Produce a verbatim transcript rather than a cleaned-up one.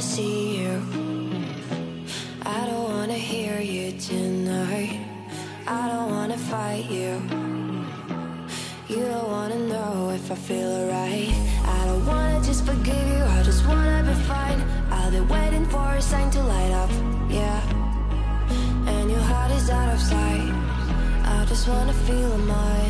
wanna see you. I don't wanna hear you tonight. I don't wanna fight you. You don't wanna know if I feel alright. I don't wanna just forgive you, I just wanna be fine. I'll be waiting for a sign to light up, yeah. And your heart is out of sight. I just wanna feel mine.